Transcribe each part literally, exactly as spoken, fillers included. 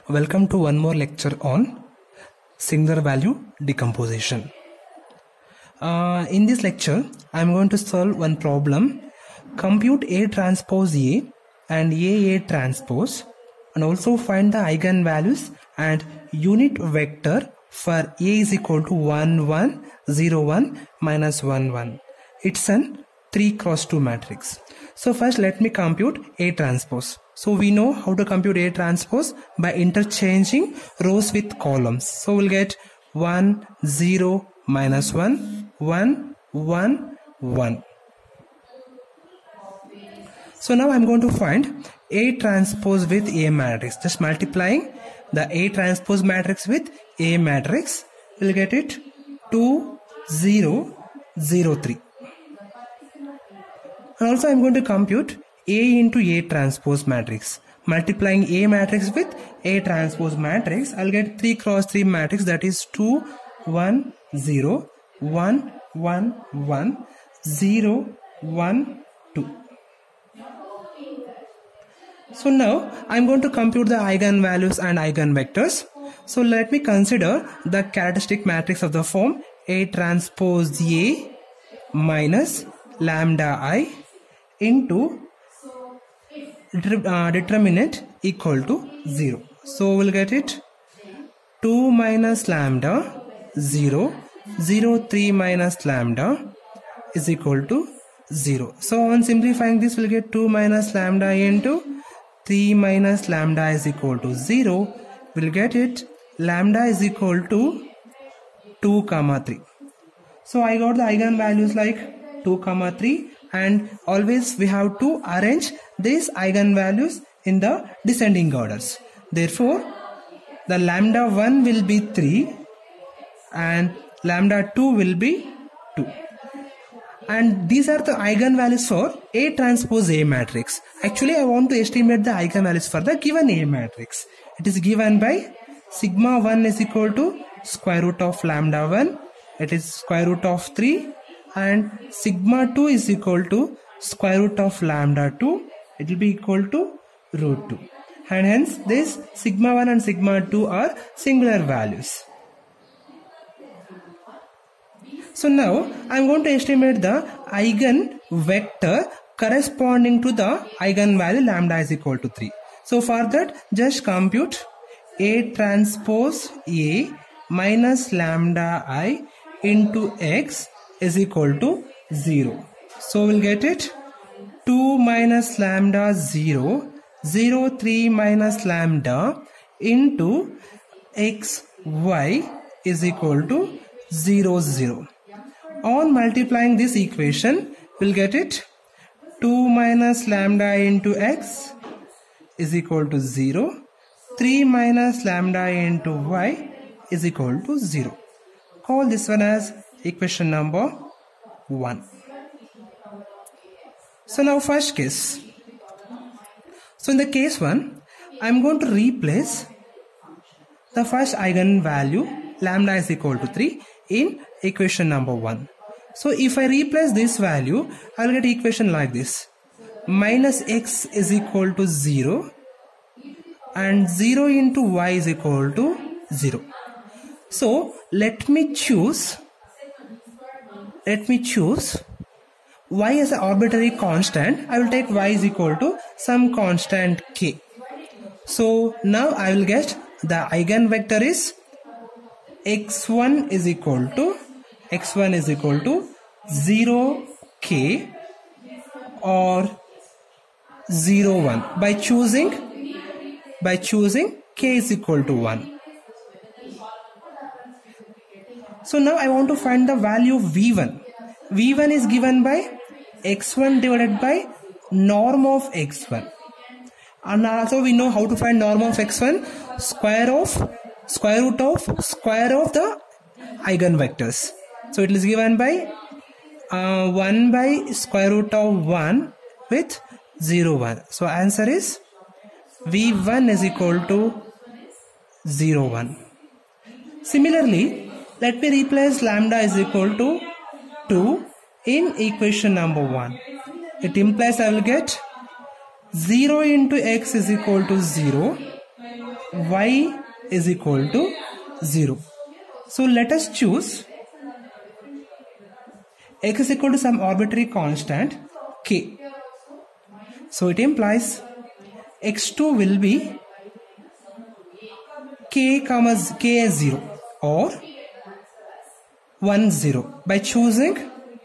Welcome to one more lecture on singular value decomposition. Uh, in this lecture, I am going to solve one problem. Compute A transpose A and A A transpose, and also find the eigenvalues and unit vector for A is equal to one one zero one minus one one. It's an three cross two matrix. So first let me compute A transpose. So we know how to compute A transpose by interchanging rows with columns. So we'll get one zero minus one one one one. So now I'm going to find A transpose with A matrix. Just multiplying the A transpose matrix with A matrix, we'll get it two zero zero three. And also I'm going to compute A into A transpose matrix. Multiplying A matrix with A transpose matrix, I'll get three cross three matrix, that is two one zero one one one zero one two. So now I'm going to compute the eigenvalues and eigenvectors. So let me consider the characteristic matrix of the form A transpose A minus lambda I into uh, determinant equal to zero. So we'll get it two minus lambda zero zero three minus lambda is equal to zero. So on simplifying this, we'll get two minus lambda into three minus lambda is equal to zero. We'll get it lambda is equal to two comma three. So I got the eigenvalues like two comma three, and always we have to arrange these eigenvalues in the descending orders. Therefore the lambda one will be three and lambda two will be two. And these are the eigenvalues for A transpose A matrix. Actually I want to estimate the eigenvalues for the given A matrix. It is given by sigma one is equal to square root of lambda one, it is square root of three, and sigma two is equal to square root of lambda two, it will be equal to root two. And hence this sigma one and sigma two are singular values. So now I am going to estimate the eigen vector corresponding to the eigenvalue lambda is equal to three. So for that, just compute A transpose A minus lambda I into X is equal to zero. So we'll get it two minus lambda zero zero three minus lambda into X Y is equal to zero zero. On multiplying this equation, we'll get it two minus lambda into X is equal to zero, three minus lambda into Y is equal to zero. Call this one as equation number one. So now first case. So in the case one, I'm going to replace the first eigenvalue lambda is equal to three in equation number one. So if I replace this value, I will get equation like this: minus x is equal to zero and zero into y is equal to zero. So let me choose let me choose y as an arbitrary constant. I will take y is equal to some constant k. So now I will get the eigenvector is x one is equal to x one is equal to zero k or zero one by choosing by choosing k is equal to one. So now I want to find the value of v one. v one is given by x one divided by norm of x one. And also we know how to find norm of x one, square of square root of square of the eigenvectors. So it is given by uh, one by square root of one with zero one. So answer is v one is equal to zero one. Similarly, let me replace lambda is equal to two in equation number one. It implies I will get zero into x is equal to zero y is equal to zero. So let us choose x is equal to some arbitrary constant k. So it implies x two will be k comma k as zero or one zero by choosing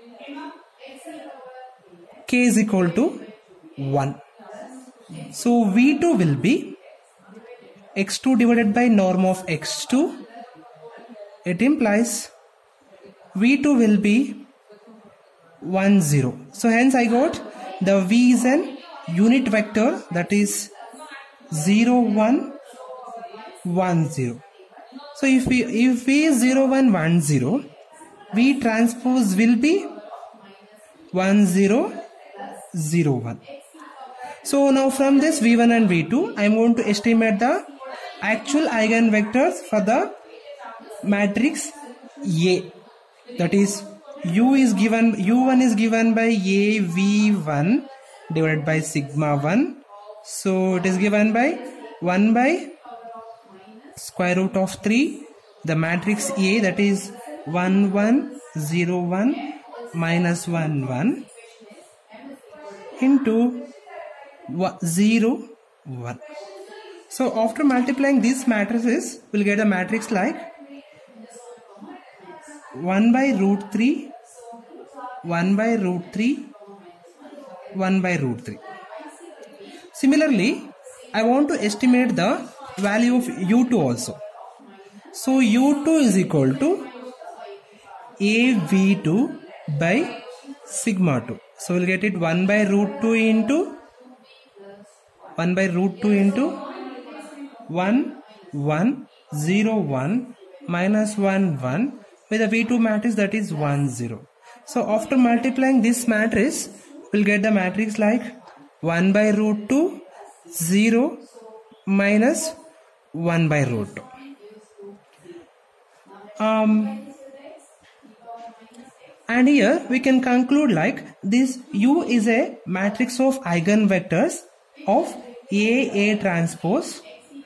k is equal to one. So v two will be x two divided by norm of x two. It implies v two will be one zero. So hence I got the v is an unit vector, that is zero one one zero. So if we if v is zero one one zero, v transpose will be one zero zero one. So now from this v one and v two, I am going to estimate the actual eigenvectors for the matrix A. That is, u is given u one is given by A v one divided by sigma one. So it is given by one by square root of three, the matrix A, that is one one zero one minus one one into zero one. So after multiplying these matrices, we'll get a matrix like one by root three, one by root three, one by root three. Similarly, I want to estimate the value of u two also. So u two is equal to A v two by sigma two. So we'll get it one by root two into one by root two into one one zero one minus one one with a v two matrix, that is one zero. So after multiplying this matrix, we'll get the matrix like one by root two, zero minus one by root two. Um, and here we can conclude like this: U is a matrix of eigenvectors of A A transpose,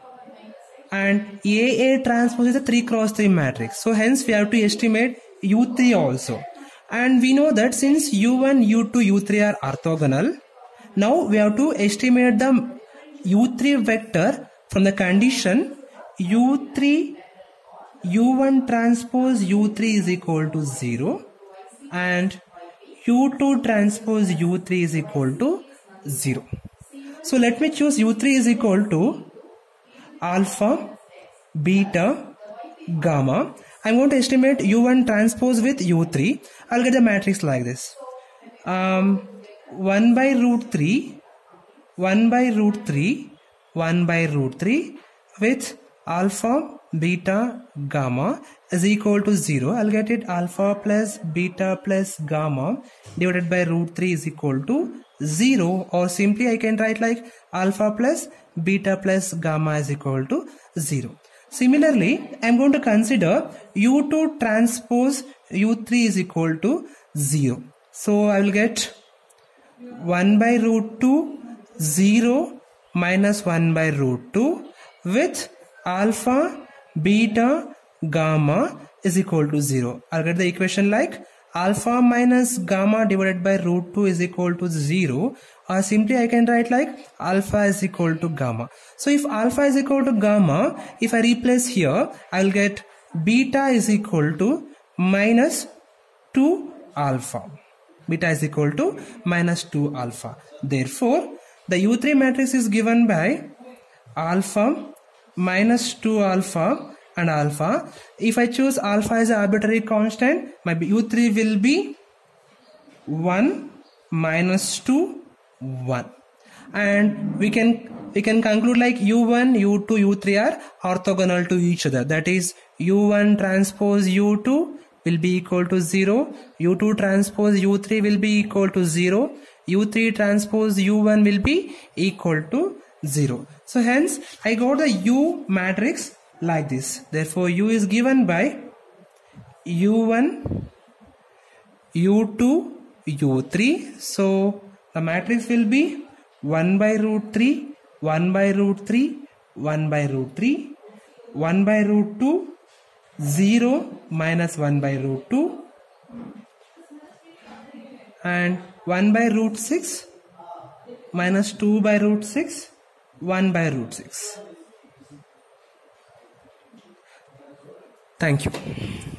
and A A transpose is a three cross three matrix. So hence we have to estimate U three also. And we know that since U one, U two, U three are orthogonal, now we have to estimate the U three vector from the condition U three U one transpose U three is equal to zero and U two transpose U three is equal to zero. So let me choose U three is equal to alpha, beta, gamma. I'm going to estimate U one transpose with U three. I'll get the matrix like this. Um, one by root three, one by root three, one by root three with alpha, beta, gamma is equal to zero. I'll get it alpha plus beta plus gamma divided by root three is equal to zero, or simply I can write like alpha plus beta plus gamma is equal to zero. Similarly, I am going to consider U two transpose U three is equal to zero. So I will get one by root two, zero minus one by root two with alpha, beta, gamma is equal to zero. I'll get the equation like alpha minus gamma divided by root two is equal to zero, or simply I can write like alpha is equal to gamma. So if alpha is equal to gamma, if I replace here, I will get beta is equal to minus two alpha. Beta is equal to minus two alpha. Therefore, the U three matrix is given by alpha minus two alpha and alpha. If I choose alpha as an arbitrary constant, my U three will be one minus two, one. And we can we can conclude like U one, U two, U three are orthogonal to each other. That is, U one transpose U two will be equal to zero, U two transpose U three will be equal to zero, U three transpose U one will be equal to zero. So hence I got the U matrix like this. Therefore U is given by U one, U two, U three. So the matrix will be one by root three, one by root three, one by root three, one by root two, zero minus one by root two, and one by root six minus two by root six, one by root six. Thank you.